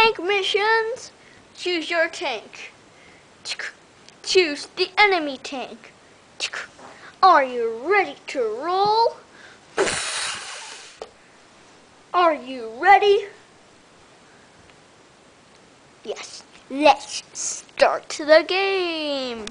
tank missions. Choose your tank. Choose the enemy tank. Are you ready to roll? Are you ready? Yes, let's start the game.